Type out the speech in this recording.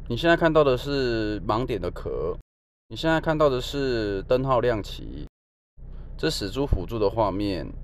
你现在看到的是盲点的壳，你现在看到的是灯号亮起，这死猪辅助的画面，